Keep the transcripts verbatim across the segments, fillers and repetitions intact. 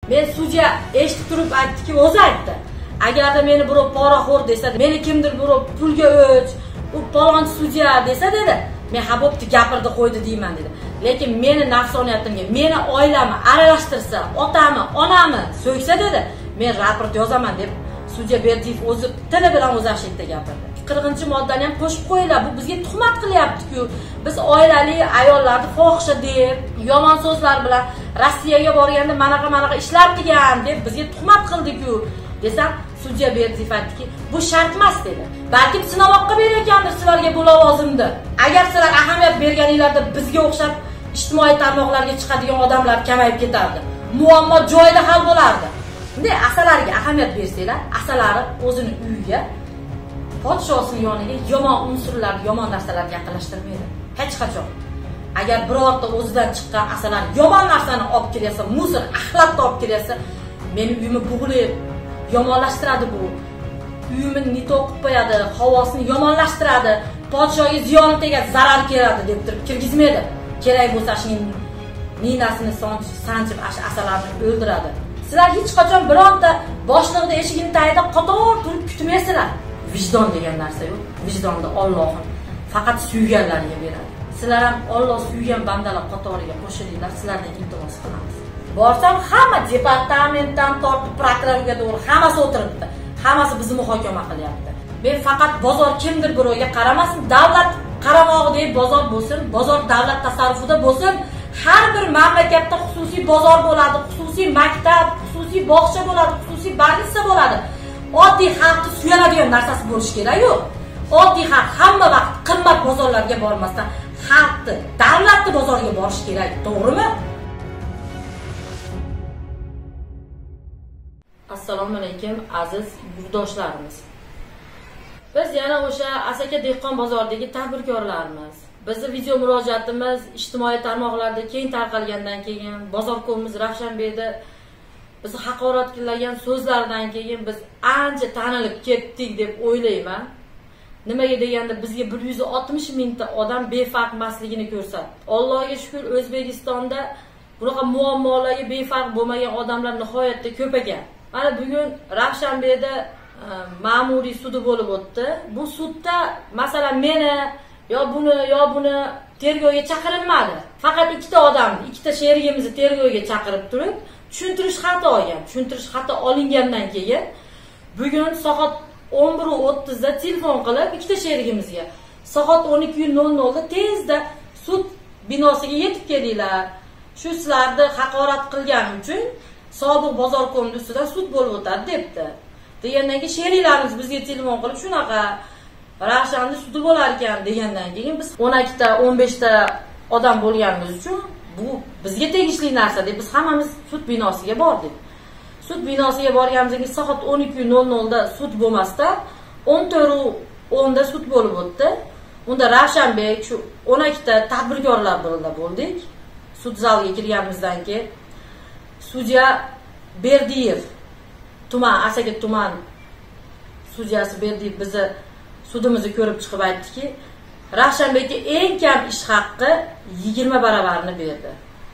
Men sudya eshitib turib aytdiki, o'zi aytdi. Agarda meni birov poraxo'r desa, meni kimdir birov pulga o'ch, u palonchi sudya desa dedi, men ha bo'pti gapirdi qo'ydi deyman dedi. Lekin meni nafsoniyatimga, meni oilamni aralashtirsa, otamni, onamni so'ksa dedi, men raport yozaman deb sudya Berdiyev o'zi tili bilan o'zashlikda gapirdi. qirqinchi moddani ham qo'shib qo'yinglar. Bu bizga tuhmat qilyapti-ku. Biz oilali ayollarni fohisha deb, yomon so'zlar bilan Rossiyaga borganda manaqa manaqa ishlar qilgan deb bizga tuhmat qildi-ku desam, sudya Berdiyev aytdiki, bu shart emas dedi. Balki sinovoqqa bergandir sizlarga bu lavozimni. Agar sizlar ahamiyat berganinglarda bizga o'xshab ijtimoiy tarmoqlarga chiqadigan odamlar kamayib ketardi. Muammo joyida hal bo'lardi. Bunday asalariga ahamiyat bersanglar, asalari o'zini uyiga, podshosining yoniga yomon unsurlar, yomon narsalarga yaqinlashtirmaydi. Hech qachon. Agar birorta o'zidan chiqqan asalar yomon narsani olib kelsa, musor, axlatni olib kelsa, meni uyimni bug'lab yomonlashtiradi bu. Uyimni nitoq qilib qo'yadi, havosini yomonlashtiradi, podshoga ziyon tegadi, zarar keladi deb turib kirgizmaydi. Kerak bo'lsa shuning ninasini sanchib asalarni o'ldiradi. Sizlar hech qachon bironta boshlig'ida eshigini tagida qator turib kutmaysizlar. Vijdon degan narsa yo'q. Vijdonni Allohim faqat suyganlarga beradi. Sizlar ham Alloh suygan bandalar qatoriga qo'shilinglar, sizlardan iltimos qilamiz. Borsam hamma departamentdan tortib prokurorga to'g'ri hammasi o'tiribdi. Hammasi bizni muhokama qilyapti. Men faqat bozor kimdir birovga qaramasin, davlat qaramog'idagi bozor bo'lsin, bozor davlat tasarrufida bo'lsin. Har bir mamlakatda xususiy bozor bo'ladi, xususiy maktab, xususiy bog'cha bo'ladi, xususiy больница bo'ladi. Oddiy xalqni suyanadigan narsasi bo'lish kerak-ku. Oddiy xalq hamma vaqt qimmat bozorlarga bormasdan xalqni, davlatni bozoriga borish kerak, to'g'rimi? Assalomu alaykum aziz yurtdoshlarimiz. Biz yana o'sha Asaka dehqon bozoridagi tadbirkorlarimiz. Bizning video murojaatimiz ijtimoiy tarmoqlarda keng tarqalgandan keyin, bozorko'miz Ravshanbekda bizni haqorat qilgan so'zlardan keyin biz ancha tanilib ketdik deb o'ylayman. Nimaga deganda bizga bir yuz oltmish mingta odam befarq emasligini ko'rsatdi. Allohga shukr, O'zbekistonda bunaqa muammolarga befarq bo'lmagan odamlar nihoyatda ko'p ekan. Mana bugun Ravshanbekda ma'muriy sudi bo'lib o'tdi. Bu sudda masalan meni yo buni yo buni tergovga chaqirilmadi. Faqat ikkita odamni, ikkita sherigimizni tergovga chaqirib turib, tushuntirish xato olgan. Tushuntirish xato olingandan keyin bugun soat o'n bir o'ttiz da telefon qilib ikkita sherigimizga soat o'n ikki nol nol da tezda sud binosiga yetib kelinglar. Shu sizlarni haqorat qilgani uchun sobiq bozorko'mni ustidan sud bo'lib o'tadi debdi. Degandan keyin sheriklarimiz bizga telefon qilib shunaqa Ravshanni sudi bo'lar ekan degandan keyin biz o'n ikki ta o'n besh ta odam bo'lganimiz uchun bu bizga tegishli narsa deb biz hammamiz sud binosiga bordik. Sud binosiga borganimizda soat o'n ikki nol nol da sud bo'lmasdan o'n to'rt o'n da sud bo'lib o'tdi. Unda Ravshanbek shu o'n ikki ta tadbirkorlar birida bo'ldik. Sud zaliga kirganimizdan keyin sudya Berdiyev, tuman Asaka tuman sudyasi Berdiyev bizni sudimizni ko'rib chiqib aytdiki, Ravshanbekka eng kam ish haqqi yigirma baravarini berdi.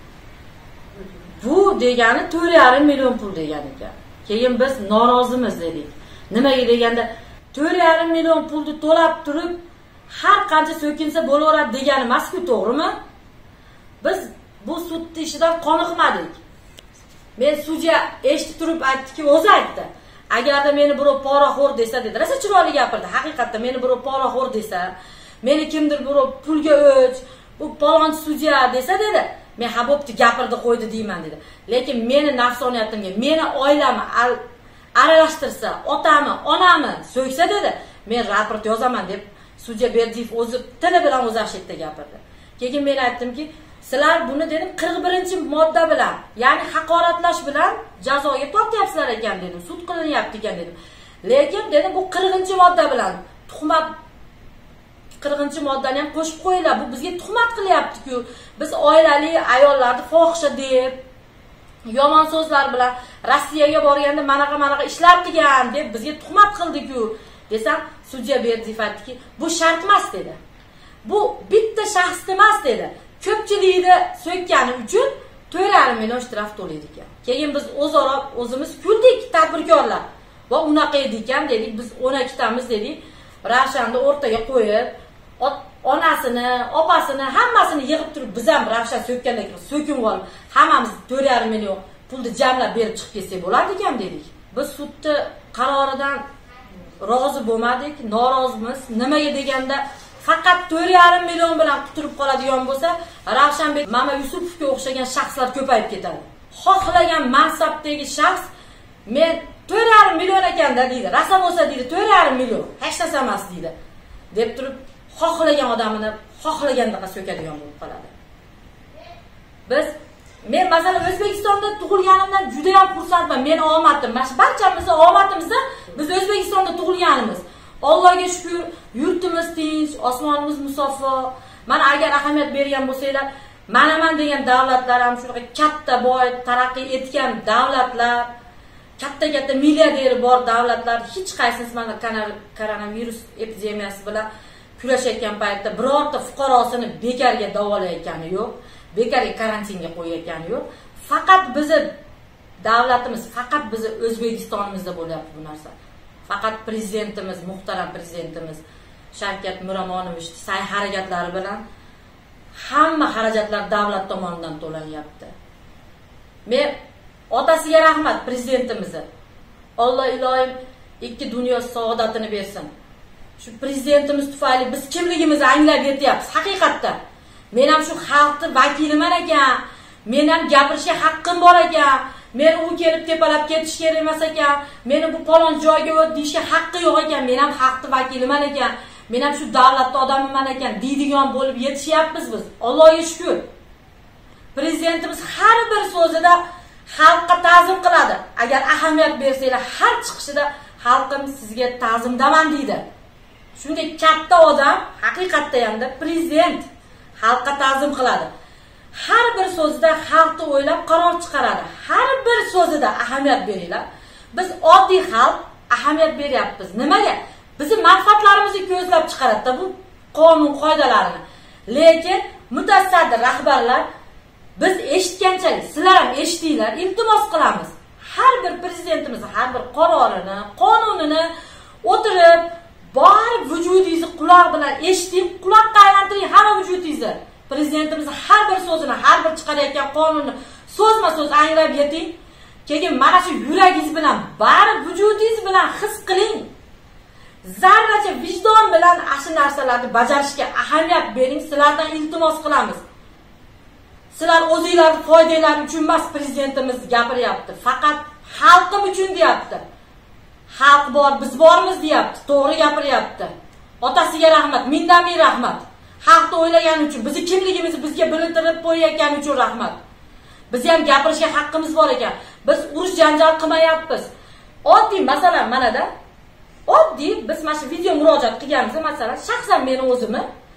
Bu degani to'rt yarim million pul degan ekan. Keyin biz norozimiz dedik. Nimaga deganda to'rt yarim million pulni to'lab turib har qancha so'kinsa bo'laveradi degani emas-ku, to'g'rimi? Biz bu sudni ishidan qoniqmadik. Men sudya eshitib turib aytdiki, o'zi aytdi. Agarda meni birov poraxo'r desa dedi. Rosa chiroyli gapirdi. Haqiqatda meni birov poraxo'r desa, meni kimdir birov pulga o'ch, bu palonchi sudya desa dedi, men ha bo'pti gapirdi qo'ydi deyman dedi. Lekin meni nafsoniyatimga, meni oilamni aralashtirsa, otamni, onamni so'ksa dedi, men raport yozaman deb sudya Berdiyev o'zi tili bilan o'zashlikda gapirdi. Keyin men aytdimki, sizlar buni dedim qirq birinchi modda bilan, ya'ni haqoratlash bilan jazoga tortyapsizlar ekan dedim. Sud qilinyapti ekan dedim. Lekin dedim bu qirqinchi modda bilan tuhmat qirqinchi moddani ham qo'shib qo'yinglar. Bu bizga tuhmat qilyapti-ku. Biz oilali ayollarni fohisha deb, yomon so'zlar bilan Rossiyaga borganda manaqa manaqa ishlar qilgan deb bizga tuhmat qildi-ku desam, sudya Berdiyev aytdiki, bu shart emas dedi. Bu bitta shaxs emas dedi. Ko'pchilikni so'kkani uchun to'rt yarim million shtraf to'laydi ekan. Keyin biz o'zaro o'zimiz kuldik tadbirkorlar. Va unaqa edi ekan dedik, biz o'n ikkitamiz dedik. Ravshanni o'rtaga qo'yib, onasini, opasini, hammasini yig'ib turib biz ham Ravshan so'kkandek so'kinib olib, hammamiz to'rt yarim million pulni jamlab berib chiqib kelsak bo'lardi ekan dedik. Biz sudni qaroridan rozi bo'lmadik, norozimiz. Nimaga deganda faqat to'rt yarim million bilan quturib qoladigan bo'lsa, Ravshanbek Mama Yusupovga o'xshagan shaxslar ko'payib ketadi. Xohlagan mansabdagi shaxs men to'rt yarim million ekanda deydi. Rasa bo'lsa deydi to'rt yarim million, hech narsa emas deydi. deb turib xohlagan odamini xohlagandaqa so'kadigan bo'lib qoladi. Biz men masalan O'zbekistonda tug'ilganimdan juda ham xursandman. Men omadim. Mana barchamizning omadimizda biz O'zbekistonda tug'ilganimiz. Allohga shukr, yurtimiz tinch, osmonimiz musaffo. Mana agar ahamiyat bergan bo'lsanglar, mana men degan davlatlar ham shunaqa katta boy taraqqiy etgan davlatlar, katta-katta milliarderi bor davlatlar hech qaysisi mana koronavirus epidemiyasi bilan kurashayotgan paytda birorta fuqarosini bekarga davolayotgani yo'q, bekarga karantinga qo'yayotgani yo'q. Faqat bizni davlatimiz, faqat bizni O'zbekistonimizda bo'lyapti bu narsa. Faqat prezidentimiz, muhtaram prezidentimiz Shavkat Miromonovich sa'y-harakatlari bilan hamma xarajatlar davlat tomonidan to'lanyapti. Men otasiga rahmat prezidentimizni. Alloh iloyim ikki dunyo saodatini bersin. Shu prezidentimiz tufayli biz kimligimizni anglab yetyapmiz haqiqatda. Men ham shu xalqning vakiliman ekan, men ham gapirishga haqqim bor ekan. Men u kelib tepalab ketish kerak emas ekan. Meni bu palon joyga o't deyishga haqqi yo'q ekan. Men ham xalqning vakiliman ekan. Men ham shu davlatning odamiman ekan deydigan bo'lib yetishyapmiz biz. Allohga shukr. Prezidentimiz har bir so'zida xalqqa ta'zim qiladi. Agar ahamiyat bersanglar, har chiqishida xalqim sizga ta'zimdaman deydi. Shunday katta odam haqiqatda hamda prezident xalqqa ta'zim qiladi. Har bir so'zida xalqni o'ylab qaror chiqaradi. Har bir so'zida ahamiyat beringlar. Biz oddiy xalq ahamiyat beryapmiz. Nimaga? Bizi manfaatlarimizni ko'zlab chiqaradi bu qonun qoidalarini. Lekin mutasaddi rahbarlar biz eshitganchalik, sizlar ham eshitinglar, iltimos qilamiz. Har bir prezidentimiz har bir qarorini, qonunini o'tirib, bor vujudingizni quloq bilan eshiting, quloqqa aylantiring hamma vujudingizni. Prezidentimiz har bir so'zini, har bir chiqarayotgan qonunni so'zma-so'z anglab yeting. Keyin mana shu yuragingiz bilan, bari vujudingiz bilan his qiling. Zarracha vijdon bilan ashu narsalarni bajarishga ahamiyat bering. Sizlardan iltimos qilamiz. Sizlar o'zingizlarning foydalaringiz uchun emas prezidentimiz gapiryapti. Faqat xalqim uchun deyapti. Xalq bor, biz bormiz deyapti. To'g'ri gapiryapti. Otasiga rahmat, mindan ming rahmat. Xalqni o'ylagani uchun, bizni kimligimizni bizga bilintirib qo'yayotgani uchun rahmat. Biz ham gapirishga haqqimiz bor ekan. Biz urush janjal qilmayapmiz. Oddiy masalan manada oddiy biz mana shu video murojaat qilganmiz, masalan, shaxsan meni o'zimni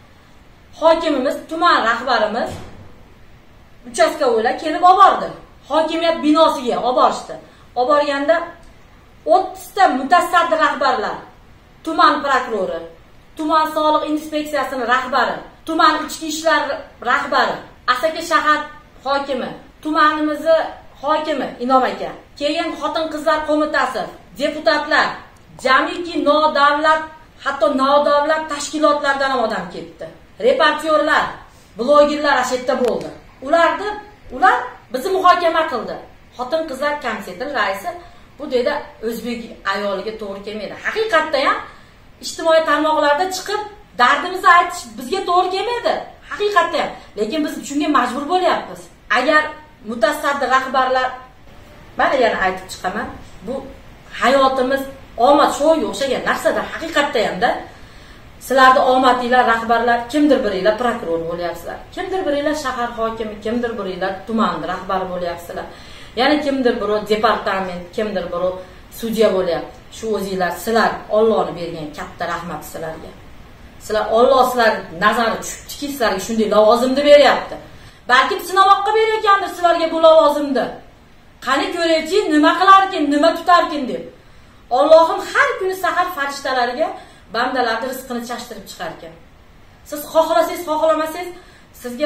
hokimimiz, tuman rahbarimiz uchastkovoylar kelib olib bordi. Hokimiyat binosiga olib borishdi. Olib borganda o'ttiz ta mutasaddi rahbarlar, tuman prokurori, tuman soliq inspeksiyasining rahbari, tuman ichki ishlar rahbari, Asaka shahar hokimi, tumanimizning hokimi Inom aka, keyin xotin-qizlar qo'mitasi, deputatlar, jamiki nodavlat, hatto nodavlat tashkilotlardan ham odam ketdi. Reportyorlar, blogerlar ashitda bo'ldi. Ularni ular bizni muhokama qildi. Xotin-qizlar komissiyasi raisi bu dedi o'zbek ayoliga to'g'ri kelmaydi. Haqiqatda ham ijtimoiy tarmoqlarda chiqib dardimizni aytish bizga to'g'ri kelmaydi. Haqiqatda ham. Lekin biz shunga majbur bo'lyapmiz. Agar mutasaddi rahbarlar, mana yana aytib chiqaman, bu hayotimiz omad shouga o'xshagan narsadir. Haqiqatda hamda sizlarning omadinglar rahbarlar, kimdir biringlar prokuror bo'lyapsizlar, kimdir biringlar shahar hokimi, kimdir biringlar tuman rahbari bo'lyapsizlar. Yana kimdir biri departament, kimdir biri sudya bo'lyapti. Shu o'zingizlar, sizlar Allohning bergan katta rahmat sizlarga. Sizlar Alloh sizlar nazari tushibdiki, sizlarga shunday lavozimni beryapti. Balki sinovoqqa berayotgandir sizlarga bu lavozimni. Qani ko'raychi, nima qilarkin, nima tutarkin deb. Allohim har kuni sahar farishtalariga bandalarning rizqini chashtirib chiqar ekan. Siz xohlasangiz, xohlamasangiz sizga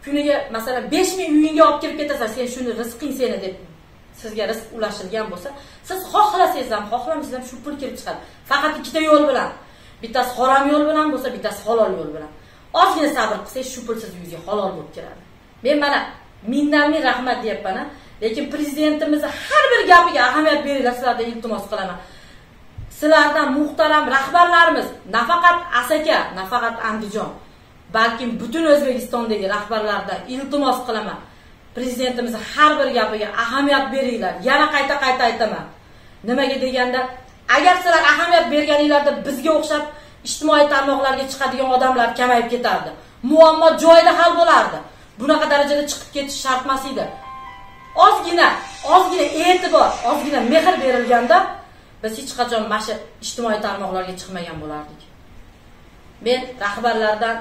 kuniga masalan besh ming uyingga olib kelib ketasan, sen shuni rizqing seni deb sizga rizq ulashilgan bo'lsa, siz xohlasangiz ham, xohlamasangiz ham shu pul kelib chiqadi. Faqat ikkita yo'l bilan. Bittasi harom yo'l bilan bo'lsa, bittasi halol yo'l bilan. Ozgina sabr qilsangiz shu pul siz uyingizga halol bo'lib keladi. Men mana mingdan ming rahmat deyapman, lekin prezidentimizni har bir gapiga ahamiyat beringlar, sizlardan iltimos qilaman. Sizlardan muhtaram rahbarlarimiz, nafaqat Asaka, nafaqat Andijon, balkim butun O'zbekistondagi rahbarlardan iltimos qilaman. Prezidentimiz har bir gapiga ahamiyat beringlar. Yana qayta-qayta aytaman. Nimaga deganda, agar sizlar ahamiyat berganinglarda bizga o'xshab ijtimoiy tarmoqlarga chiqadigan odamlar kamayib ketardi. Muammo joyida hal bo'lardi. Bunaqa darajada chiqib ketish shart emas edi. Ozgina, ozgina e'tibor, ozgina mehr berilganda biz hech qachon mana shu ijtimoiy tarmoqlarga chiqmagan bo'lardik. Men rahbarlardan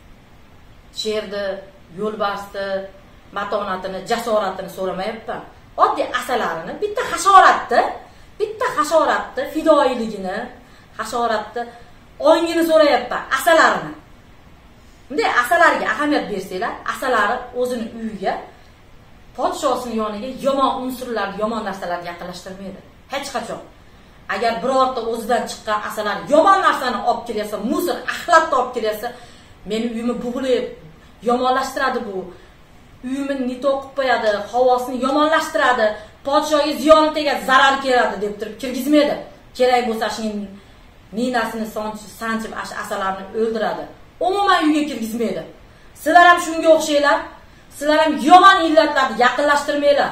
sherni, yo'lbarsni, matonatini, jasoratini so'ramayapman. Oddiy asalarini, bitta hasharotni, bitta hasharotni fidoyiligini, hasharotni ongini so'rayapman, asalarini. Bunday asalarga ahamiyat bersanglar, asalari o'zini uyiga, podshosining yoniga yomon unsurlar, yomon narsalarni yaqinlashtirmaydi. Hech qachon. Agar birorta o'zidan chiqqan asalar yomon narsani olib kelsa, musor, axlatni olib kelsa, meni uyimni bug'lab yomonlashtiradi bu. Uyimni nito qilib qo'yadi, havosini yomonlashtiradi, podshoga ziyon tegadi, zarar keladi deb turib kirgizmaydi. Kerak bo'lsa shuning ninasini sanchib asalarni o'ldiradi. Umuman uyga kirgizmaydi. Sizlar ham shunga o'xshaylar. Sizlar ham yomon illatlarni yaqinlashtirmaylar.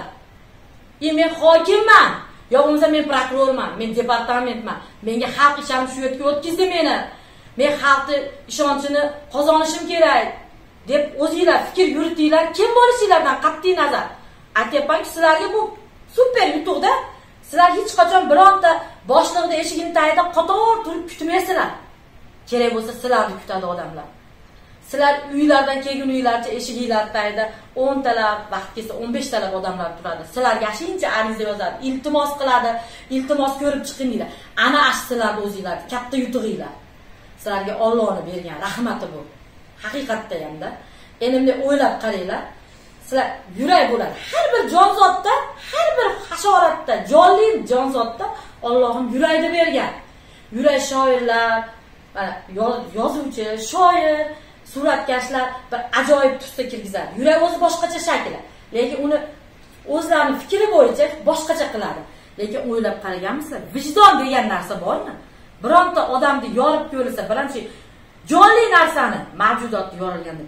E men hokimman, yo bo'lmasa men prokurorman, men departamentman. Menga xalq ishimni shu yerga o'tkazdi meni. Men xalqni ishonchini qozonishim kerak deb o'zingizlar fikr yuritinglar. Kim bo'lishinglardan qat'iy nazar. Aytayapmanki, sizlarga bu super yutuqda. Sizlar hech qachon bironta boshliqning eshigini tagida qator turib kutmaysizlar. Kerak bo'lsa sizlarni kutadi odamlar. Sizlar uylardan kelgan uylarcha eshiginglar tagida o'n talab, vaqt kelsa o'n besh talab odamlar turadi. Sizlarga shuncha ariza yozadi, iltimos qiladi, iltimos ko'rib chiqinglar. Ana ash sizlarning o'zingizlar katta yutug'inglar. Sizlarga Allohning bergan rahmati bu. Haqiqatda hamda. Endi bunday o'ylab qaranglar. Sizlar yurak bo'ladi. Har bir jonzotda, har bir hasharotda, jonli jonzotda Allohim yurakni bergan. Yurak shoirlar, mana yozuvchi, shoir, suratkashlar bir ajoyib tusda kirgizadi. Yurak o'zi boshqacha shakli, lekin uni o'zlarining fikri bo'yicha boshqacha qiladi. Lekin o'ylab qaraganmisizlar? Vijdon degan narsa bormi? Bironta odamni yorib ko'rilsa, birinchi jonli narsani mavjudotni yorilganda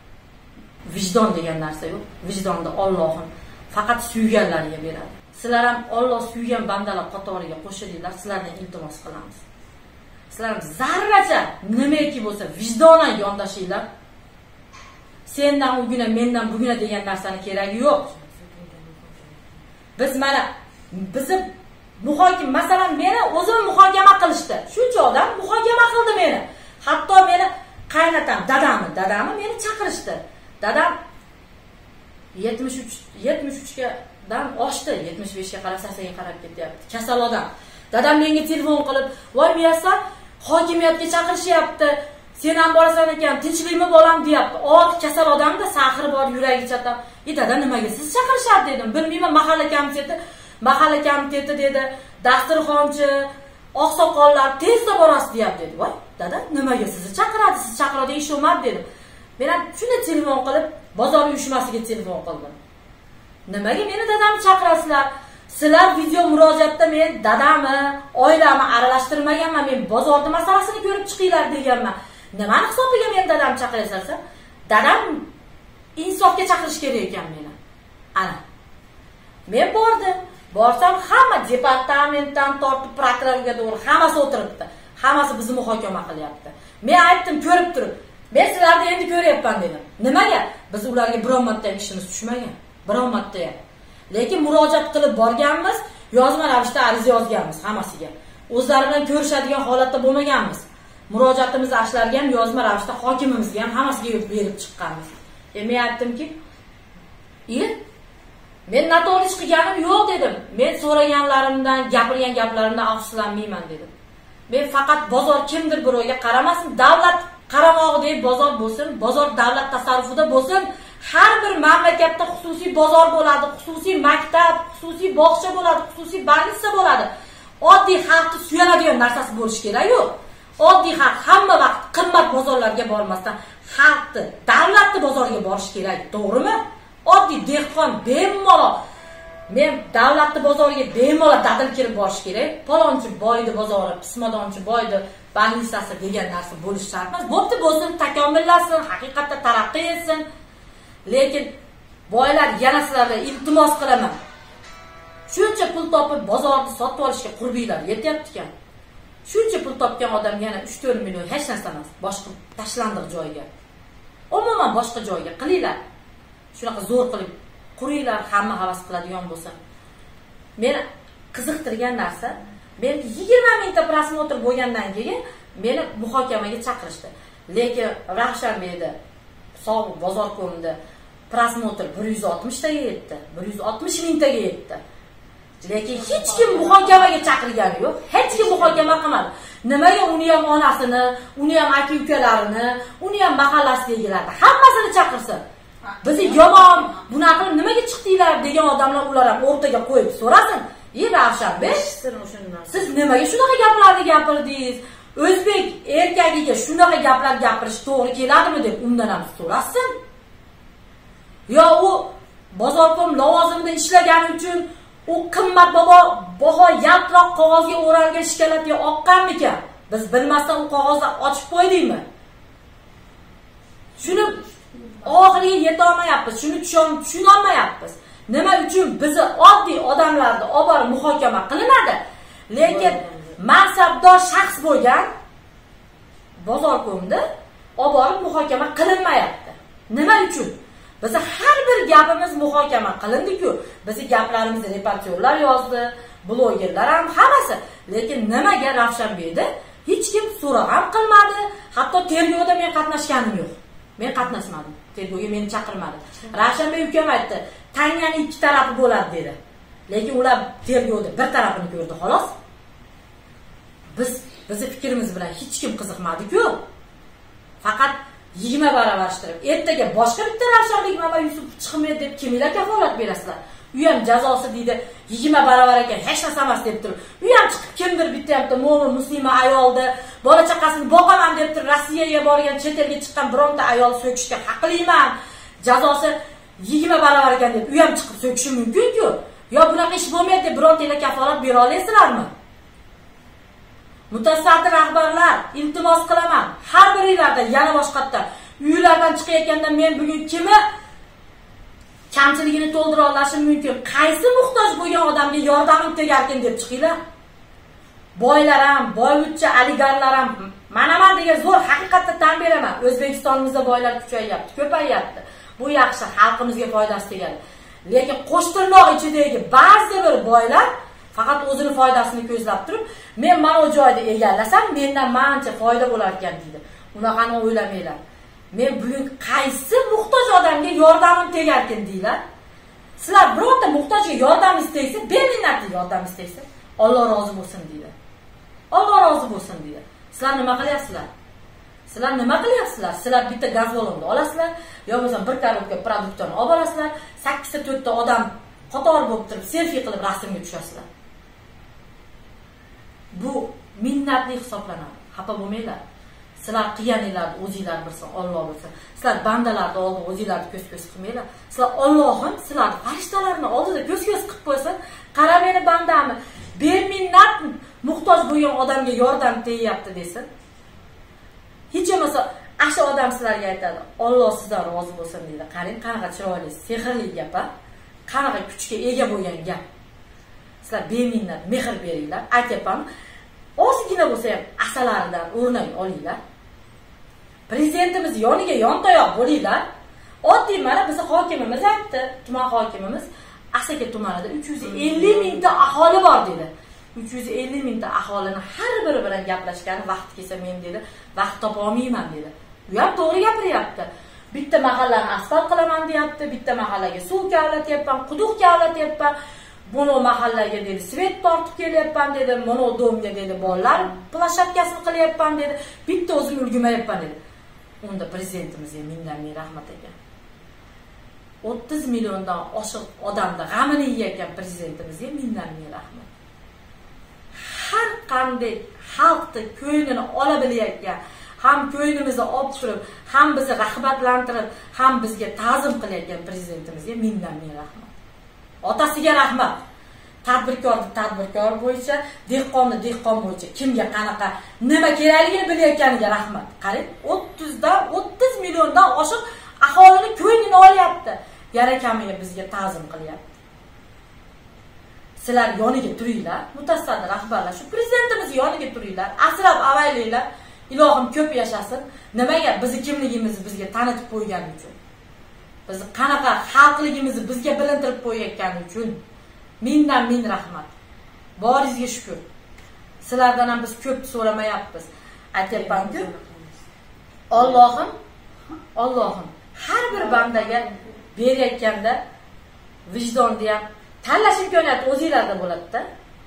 vijdon degan narsa yo'q. Vijdonni Allohim faqat suyganlarga beradi. Sizlar ham Alloh suygan bandalar qatoriga qo'shilinglar, sizlardan iltimos qilamiz. Sizlar zarracha nimaki bo'lsa vijdonan yondashinglar. Sendan ugina, mendan bugina degan narsani keragi yo'q. Biz mana bizni muhokama, masalan meni o'zim muhokama qilishdi. Shuncha odam muhokama qildi meni. Hatto meni qaynatam, dadamni, dadamni meni chaqirishdi. Dadam yetmish uch yetmish uch dan oshdi, yetmish besh ga qarab saksonga qarab ketyapti. Kasal odam. Dadam menga telefon qilib, "Voy Miyasa, hokimiyatga chaqirishyapti. Sen ham borasan ekan, tinchlikmi bolam?" deyapti. Ot kasal odamda sahri bor, yuragi chatab. "E dada, nimaga siz chaqirishadi?" dedim. "Bilmayman, mahalla komiteti, mahalla komiteti" dedi. "Dasturxonchi, oqsoqollar tezda borasiz" deyapti dedi. "Voy, dada, nimaga sizni chaqiradi? Siz chaqiradigan ish emas" dedim. Men ham shuni telefon qilib, bozor uyushmasiga telefon qildim. "Nimaga meni dadamni chaqirasizlar? Sizlar video murojaatda men dadamni, oilamni aralashtirmaganman, men bozorning masalasini ko'rib chiqinglar deganman. Nimani hisobiga men dadamni chaqirasizlar? Dadam insofga chaqirish kerak ekan meni." Ana. Men bordim. Borsam hamma departamentdan tortib prokurorga to'g'ri hammasi o'tiribdi. Hammasi bizni muhokama qilyapti. Men aytdim, ko'rib turib, "Men sizlarni endi ko'ryapman" dedim. Nimaga? Biz ularga biron marta ishimiz tushmagan. Biron marta ham. Lekin murojaat qilib borganmiz, yozma ravishda ariza yozganmiz hammasiga. O'zlari bilan ko'rishadigan holatda bo'lmaganmiz. Murojaatimizni ashlarga ham yozma ravishda hokimimizga ham hammasiga berib chiqqanmiz. E men aytdimki, "E, men noto'g'ri qilganim yo'q" dedim. "Men so'raganlarimdan, gapirgan gaplarimdan afsuslanmayman" dedim. "Men faqat bozor kimdir birovga qaramasin, davlat qaramog'idagi bozor bo'lsin, bozor davlat tasarrufida bo'lsin, har bir mamlakatda xususiy bozor bo'ladi, xususiy maktab, xususiy bog'cha bo'ladi, xususiy больница bo'ladi. Oddiy xalqni suyanadigan narsasi bo'lishi kerak-ku. Oddiy xalq hamma vaqt qimmat bozorlarga bormasdan xalqni, davlatni bozoriga borish kerak, to'g'rimi? Oddiy dehqon bemalol men davlatni bozoriga bemalol dadil kirib borish kerak. Palonchi boydi bozori, pismadonchi boydi больницasi degan narsa bo'lish shart emas. Bo'pti bo'lsin, takomillashsin, haqiqatda taraqqiy etsin. Lekin boylar yana sizlarga iltimos qilaman. Shuncha pul topib bozorni sotib olishga qurbinglar yetyapti-kan. Shuncha pul topgan odam yana uch to'rt million hech narsa emas. Boshqa tashlandiq joyga. Umuman boshqa joyga qilinglar. Shunaqa zo'r qilib quringlar, hamma havas qiladigan bo'lsa. Meni qiziqtirgan narsa, men yigirma mingta prosmotr bo'lgandan keyin meni muhokamaga chaqirishdi. Lekin Ravshanbeyda Sog'liq bozor ko'mida prosmotr bir yuz oltmish taga yetdi. bir yuz oltmish mingtaga yetdi. Lekin hech kim muhokamaga chaqirgani yo'q. Hech kim muhokama qilmadi. Nimaga uni ham onasini, uni ham aka-ukalarini, uni ham mahallasidagilarni hammasini chaqirsin. Bizni yomon, bunaqa qilib nimaga chiqdinglar degan odamlar ular ham o'rtaga qo'yib so'rasin. "Ey Ravshanbey, siz nimaga shunaqa gaplarni gapirdingiz? O'zbek erkagiga shunaqa gaplar gapirish to'g'ri keladimi?" deb undan ham so'rasin. Yo u bozorkom lavozimida ishlagani uchun u qimmat bobo baho yaltiroq qog'ozga o'ralgan shikolatga oqqanmikan? Biz bilmasdan u qog'ozni ochib qo'ydikmi? Shuni oxiriga yeta olmayapmiz, shuni tushuna olmayapmiz. Nima uchun bizni oddiy odamlarni olib borib muhokama qilinadi, lekin mansabdor shaxs bo'lgan bozorkomda olib borib muhokama qilinmayapti. Nima uchun? Bizi har bir gapimiz muhokama qilindi-ku. Bizi gaplarimizni reportyorlar yozdi, blogerlar ham hammasi. Lekin nimaga Ravshanbeyda hech kim so'roq ham qilmadi, hatto tergovda men qatnashganim yo'q. Men qatnashmadim. Tergovga meni chaqirmadi. Ravshanbey ukam aytdi, "Tanganing ikki tarafi bo'ladi" dedi. Lekin ular tergovda bir tarafini ko'rdi, xolos. Biz bizni fikrimiz bilan hech kim qiziqmadi-ku. Faqat yigirma baravashtirib, ertaga boshqa bitta Ravshanbek Mamay Yusuf chiqmaydi deb kimlar kafolat berasizlar? U ham jazosi deydi, yigirma baravar ekan, hech narsa emas deb turib. U ham chiqib kimdir bitta hamda mo'min muslima ayoldi, bola chaqasini boqaman deb turib Rossiyaga borgan, chet elga chiqqan bironta ayol so'kishga haqliman. Jazosi yigirma baravar ekan deb u ham chiqib so'kishi mumkin-ku. Yo bunaqa ish bo'lmaydi deb birontalar kafolat bera olasizlarmi? Mutasaddi rahbarlar, iltimos qilaman, har biringlarda yana boshqatda uylardan chiqayotganda men bugun kimni kamchiligini to'ldira olishim mumkin, qaysi muhtoj bo'lgan odamga yordamim tegarkin deb chiqinglar. Boylar ham, boyvachcha oligarlar ham mana-mana degan zo'r haqiqatda tan beraman. O'zbekistonimizda boylar kuchayyapti, ko'payyapti. Bu yaxshi, xalqimizga foydasi tegadi. Lekin qo'shtirnoq ichidagi ba'zi bir boylar faqat o'zini foydasini ko'zlab turib, men mana bu joyda egallasam, mendan mancha foyda bo'lar ekan deydi. Unaqani o'ylamanglar. Men bugun qaysi muhtoj odamga yordamim tegarkin deylar. Sizlar birorta muhtojga yordam istaysiz, beminnatli yordam istaysiz, Alloh rozi bo'lsin deydi. Alloh rozi bo'lsin deydi. Sizlar nima qilyapsizlar? Sizlar nima qilyapsizlar? Sizlar bitta gaz ballonni olasizlar, yo bo'lmasa bir karotka produktni olib olasizlar, sakkizta to'rtta odam qator bo'lib turib selfie qilib rasmga tushasizlar. Bu minnatli hisoblanadi. Xafa bo'lmanglar. Sizlar qilganinglarni o'zingizlar bilsin, Alloh bilsin. Sizlar bandalarni oldida o'zingizlarni ko'z-ko'z qilmanglar. Sizlar Allohim sizlarni farishtalarni oldida ko'z-ko'z qilib qo'ysin. Qara meni bandamni, beminnat muhtoj bo'lgan odamga yordam tegyapti desin. Hech bo'lmasa asha odam sizlarga aytadi, Alloh sizdan rozi bo'lsin deydi. Qarang, qanaqa chiroyli, sehrli gap, a? Qanaqa kuchga ega bo'lgan gap. Sizlar beminnat mehr beringlar. Aytyapman, ozgina bo'lsa ham asalaridan o'rnak olinglar. Prezidentimiz yoniga yontayoq bo'linglar. Oddiy mana bizni hokimimiz aytdi, tuman hokimimiz Asaka tumanida uch yuz ellik mingta aholi bor dedi. uch yuz ellik mingta aholini har biri bilan gaplashgani vaqt kelsa men dedi, vaqt topa olmayman dedi. U ham to'g'ri gapiryapti. Bitta mahallani asfalt qilaman deyapti, bitta mahallaga suv kavlatyapman, quduq kavlatyapman. Bunu mahallaga dedi, svet tortib kelyapman dedi, mono domga dedi, bolalar plashapkasini qilyapman dedi. Bitta o'zim ulgurmayapman dedi. Unda prezidentimizga mingdan ming rahmat ekan. o'ttiz milliondan oshiq odamni g'amini yeyotgan prezidentimizga mingdan ming rahmat. Har qanday xalqni ko'nglini ola bilayotgan, ham ko'nglimizni olib turib, ham bizni rag'batlantirib, ham bizga ta'zim qilayotgan prezidentimizga mingdan ming rahmat. Otasiga rahmat. Tadbirkorni tadbirkor bo'yicha, dehqonni dehqon bo'yicha kimga qanaqa nima kerakligini bilayotganiga rahmat. Qarang, o'ttiz dan o'ttiz milliondan oshiq aholini ko'nglini olyapti. Yana kamiga bizga ta'zim qilyapti. Sizlar yoniga turinglar, mutasaddi rahbarlar, shu prezidentimiz yoniga turinglar, asrab avaylanglar. Ilohim ko'p yashasin. Nimaga? Bizni kimligimizni bizga tanitib qo'ygani uchun. Bizni qanaqa xalqligimizni bizga bilintirib qo'yayotgani uchun mingdan ming rahmat. Boringizga shukr. Sizlardan ham biz ko'p so'ramayapmiz. Aytyapman-ku, Allohim, Allohim har bir bandaga berayotganda vijdonni ham tanlash imkoniyati o'zingizlarda bo'ladi-da.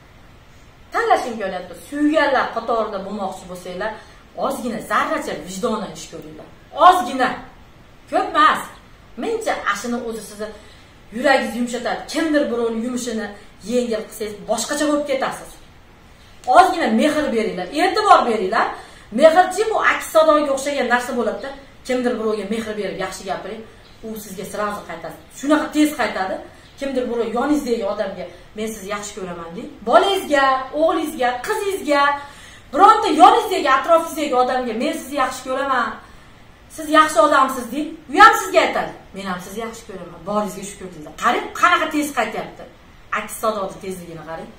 Tanlash imkoniyati suyganlar qatorida bo'lmoqchi bo'lsanglar, ozgina zarracha vijdondan ish ko'ringlar. Ozgina. Ko'p emas. Mencha ashini o'zi sizni yuragingizni yumshatadi. Kimdir birovning yumishini yengil qilsangiz boshqacha bo'lib ketasiz. Ozgina mehr beringlar, e'tibor beringlar. Mehrchi bu aks sadoga o'xshagan narsa bo'ladi-da. Kimdir birovga mehr berib yaxshi gapiring, u sizga sirazi qaytadi. Shunaqa tez qaytadi. Kimdir birov yoningizdagi odamga men sizni yaxshi ko'raman deng. Bolangizga, o'g'lingizga, qizingizga, bironta yoningizdagi, atrofingizdagi odamga men sizni yaxshi ko'raman, siz yaxshi odamsiz deng. U ham sizga aytadi, men ham sizni yaxshi ko'raman. Boringizga shukur deydi. Qarang, qanaqa tez qaytyapti. Aks sadoning tezligini qarang.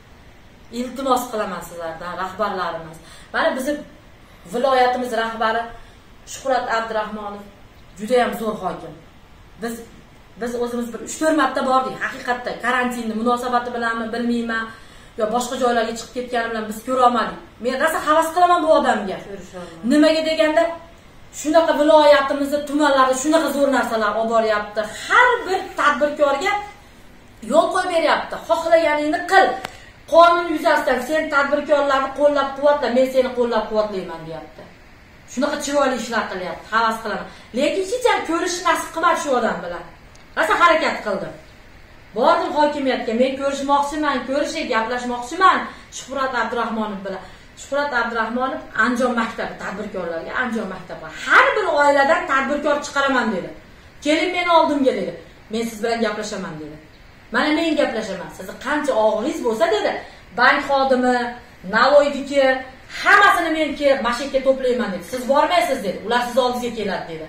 Iltimos qilaman sizlardan, rahbarlarimiz. Mana bizning viloyatimiz rahbari Shuhrat Abdurahmonov juda ham zo'r hokim. Biz Biz o'zimiz bir uch to'rt marta bordik. Haqiqatda karantinning munosabati bilanmi bilmayman, yo boshqa joylarga chiqib ketgani bilan biz ko'ra olmadik. Men rosa havas qilaman bu odamga. Nimaga deganda, shunaqa viloyatimizda, tumanlarda shunaqa zo'r narsalar olib boryapti. Har bir tadbirkorga yo'l qo'yib beryapti. Xohlaganingni qil. Qonun yuzasidan sen tadbirkorlarni qo'llab-quvvatla, men seni qo'llab-quvvatlayman, deyapti. Shunaqa chiroyli ishlar qilyapti. Havas qilaman. Lekin hech ham ko'rish nasib qilmadi shu odam bilan. Rosa harakat qildim. Bordim hokimiyatga, men ko'rishmoqchiman, ko'rishib gaplashmoqchiman Shuhrat Abdurahmonov bilan. Shuhrat Abdurahmonov Andijon maktabi tadbirkorlarga Andijon maktabi. Har bir oiladan tadbirkor chiqaraman dedi. Keling meni oldimga dedi. Men siz bilan gaplashaman dedi. Mana men gaplashaman. Sizni qancha og'iringiz bo'lsa dedi, bank xodimi, Navoiydagi hammasini men kelib mashinaga to'playman dedi. Siz bormaysiz dedi. Ular siz oldingizga keladi dedi.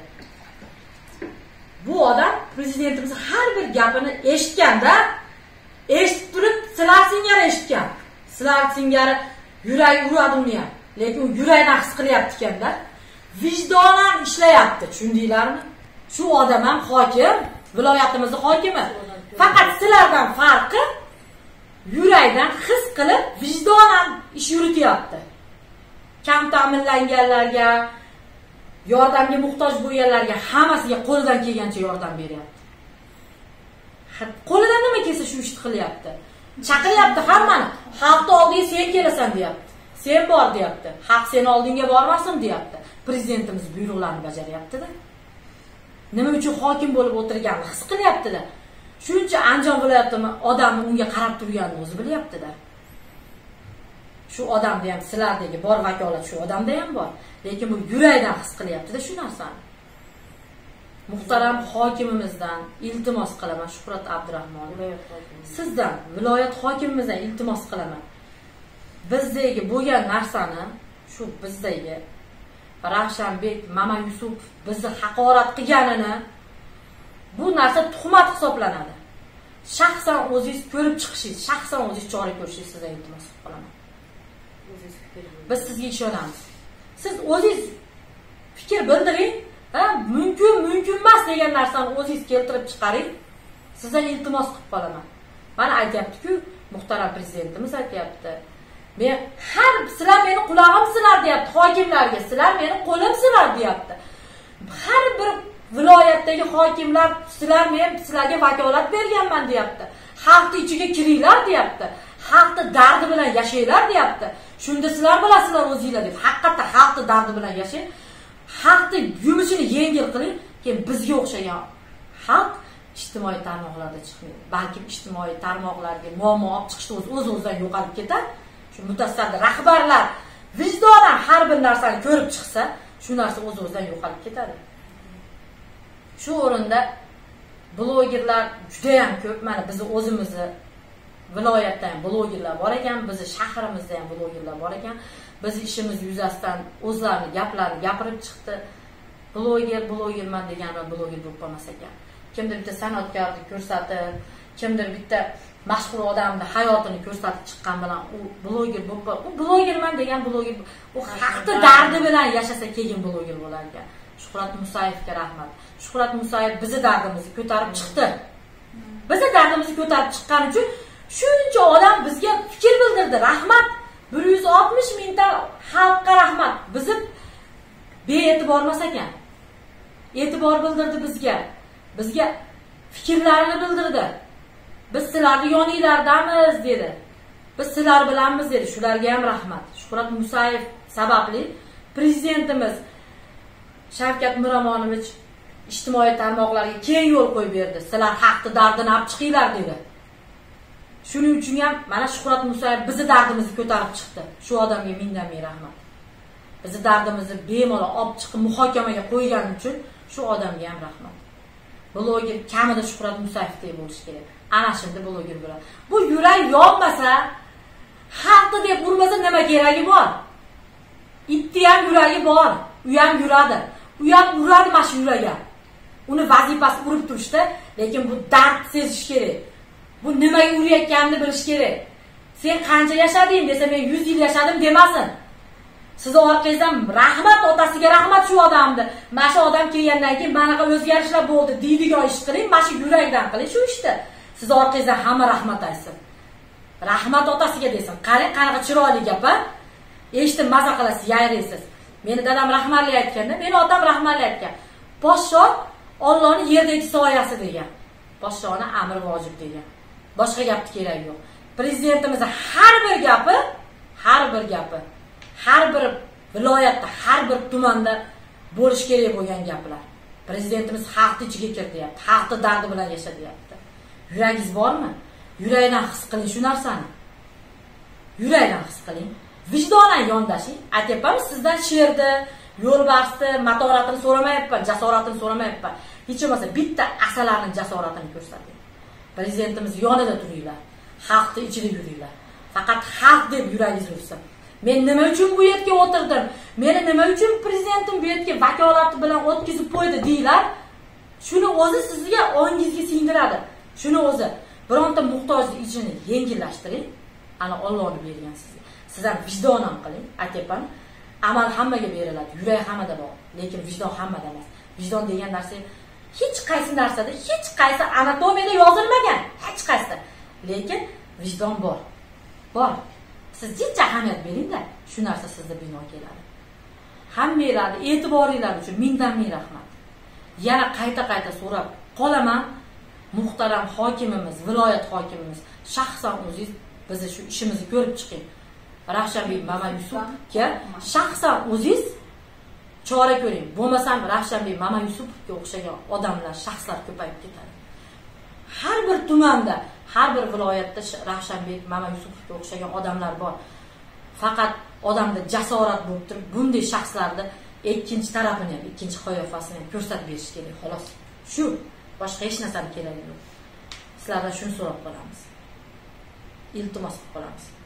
Bu odam prezidentimiz har bir gapini eshitganda, eshitib turib, sizlar singari eshitgan. Sizlar singari yurak uradi uni ham. Lekin u yurakdan his qilyapti ekanda, vijdonan ishlayapti, tushundinglarmi? Shu odam ham hokim, viloyatimizning hokimi. Faqat sizlardan farqi yurakdan his qilib, vijdonan ish yurityapti. Kam ta'minlanganlarga, yordamga muhtoj bo'lganlarga hammasiga qo'lidan kelgancha yordam beryapti. Qo'lidan nima kelsa shu ishni qilyapti. Chaqiryapti hammani. Xalqni oldiga sen kelasan deyapti. Sen bor deyapti. Xalq seni oldinga bormasin deyapti. Prezidentimiz buyruqlarni bajaryapti-da. Nima uchun hokim bo'lib o'tirganini his qilyapti-da. Shuncha Andijon viloyatida odamni unga qarab turganini o'zi bilyapti-da. Shu odamda ham sizlardagi bor vakolat shu odamda ham bor. Lekin bu yurakdan his qilyapti-da shu narsani. Muhtaram hokimimizdan iltimos qilaman, Shuhrat Abdurahmonov. Sizdan, viloyat hokimimizdan iltimos qilaman. Bizdagi bo'lgan narsani, shu bizdagi Ravshanbek Mamayusuf bizni haqorat qilganini, bu narsa tuhmat hisoblanadi. Shaxsan o'zingiz ko'rib chiqishingiz, shaxsan o'zingiz chora ko'rishingiz sizdan iltimos qilaman. Biz sizga ishonamiz. Siz o'zingiz fikr bildiring, ha, mumkin, mumkin emas degan narsani o'zingiz keltirib chiqaring. Sizdan iltimos qilib qolaman. Mana aytayapti-ku, muhtaram prezidentimiz aytayapti. Men har sizlar meni qulog'imsizlar deyapti hokimlarga, sizlar meni qo'limsizlar deyapti. Har bir viloyatdagi hokimlar sizlar men sizlarga vakolat berganman deyapti. Xalqning ichiga kiringlar deyapti. Xalqning dardi bilan yashanglar deyapti. Shunda sizlar bilasizlar o'zingizlar deb. Haqiqatda xalqning dardi bilan yashang. Xalqning yumishini yengil qiling. Keyin bizga o'xshagan xalq ijtimoiy tarmoqlarda chiqmaydi. Balki ijtimoiy tarmoqlarga muammo olib chiqishda o'z o'zidan yo'qolib ketadi. Shu mutasaddi rahbarlar vijdonan har bir narsani ko'rib chiqsa, shu narsa o'z o'zidan yo'qolib ketadi. Shu o'rinda blogerlar juda ham ko'p. Mana biz o'zimizni viloyatda ham blogerlar bor ekan, bizni shahrimizda ham blogerlar bor ekan. Biz ishimiz yuzasidan o'zlarining gaplarini gapirib chiqdi. Bloger, blogerman deganlar bloger bo'lib qolmas ekan. Kimdir bitta san'atkorlik ko'rsatib, kimdir bitta mashhur odamning hayotini ko'rsatib chiqqan bilan u bloger bo'lib qoladi. U blogerman degan bloger, u haqda dardi bilan yashasa keyin bloger bo'lar ekan. Shuhrat Musayevga rahmat. Shuhrat Musayev bizni dardimizni ko'tarib chiqdi. Bizni dardimizni ko'tarib chiqqani uchun shuncha odam bizga fikr bildirdi. Rahmat. bir yuz oltmish mingta xalqqa rahmat. Bizni bee'tibor emas ekan. E'tibor bildirdi bizga. Bizga fikrlarini bildirdi. Biz sizlarning yoninglardamiz dedi. Biz sizlar bilanmiz dedi. Shularga ham rahmat. Shuhrat Musayev sababli prezidentimiz Shavkat Miromonovich ijtimoiy tarmoqlarga keng yo'l qo'yib berdi. Sizlar haqni dardini olib chiqinglar dedi. Shuning uchun ham mana Shuhrat Musayev bizni dardimizni ko'tarib chiqdi. Shu odamga mingdan ming rahmat. Bizni dardimizni bemalol olib chiqib muhokamaga qo'ygani uchun shu odamga ham rahmat. Bloger kamida Shuhrat Musayevdek bo'lish kerak. Ana shunda bloger bo'ladi. Bu yurak yonmasa, xalqni deb urmasa nima keragi bor? Itni ham yuragi bor, u ham yuradi. U ham uradi mana shu yuraga. Uni vazifasi urib turishda, lekin bu dard sezish kerak. Bu nimaga urayotganini bilish kerak. Sen qancha yashading desa, men yuz yil yashadim demasin. Siz orqangizdan rahmat, otasiga rahmat shu odamni. Mana shu odam kelgandan keyin manaqa o'zgarishlar bo'ldi deydigan ish qiling, mana shu yurakdan qiling shu ishni. Siz orqangizdan hamma rahmat aytsin. Rahmat otasiga desin. Qarang, qanaqa chiroyli gap a? Eshitib maza qilasiz, yayraysiz. Meni dadam rahmatli aytganda, meni otam rahmatli aytgan. Podsho Allohning yerdagi soyasi degan. Podshoni amri vojib degan. Boshqa gapni keragi yo'q. Prezidentimizning har bir gapi, har bir gapi, har bir viloyatda, har bir tumanda bo'lish kerak bo'lgan gaplar. Prezidentimiz xalqning ichiga kiryapti, xalqning dardi bilan yashayapti. Yuragingiz bormi? Yurakdan his qiling shu narsani. Yurakdan his qiling. Vijdonan yondashing. Aytyapman, sizdan sherni, yo'lbarsni, matoratini so'ramayapman, jasoratini so'ramayapman. Hech bo'lmasa bitta asalarning jasoratini ko'rsating. Prezidentimiz yonida turinglar. Xalqning ichida yuringlar. Faqat xalq deb yuragingiz ursin. Men nima uchun bu yerga o'tirdim? Meni nima uchun prezidentim bu yerga vakolati bilan o'tkazib qo'ydi deylar. Shuni o'zi sizga ongingizga singdiradi. Shuni o'zi bironta muhtojlik ichini yengillashtiring. Ana Allohning bergan sizga. Siz ham vijdonan qiling. Aytyapman, amal hammaga beriladi, yurak hammada bor, lekin vijdon hammada emas. Vijdon degan narsa hech qaysi narsada, hech qaysi anatomiyada yozilmagan, hech qaysi. Lekin vijdon bor. Bor. Siz hech ahamiyat bering-da, shu narsa sizda bino keladi. Hammanglarni e'tiboringlar uchun mingdan ming rahmat. Yana qayta-qayta so'rab qolaman, muhtaram hokimimiz, viloyat hokimimiz, shaxsan o'zingiz bizni shu ishimizni ko'rib chiqing. Ravshanbek Mamayusupga shaxsan o'zingiz chora ko'ring. Bo'lmasam Ravshanbek Mamayusupovga o'xshagan odamlar, shaxslar ko'payib ketadi. Har bir tumanda, har bir viloyatda Ravshanbek Mamayusupovga o'xshagan odamlar bor. Faqat odamda jasorat bo'lib turib, bunday shaxslarni ikkinchi tarafini, ikkinchi qiyofasini ko'rsatib berish kerak, xolos. Shu, boshqa hech narsa kerak yo'q. Sizlardan shuni so'rab qolamiz. Iltimos qilib qolamiz.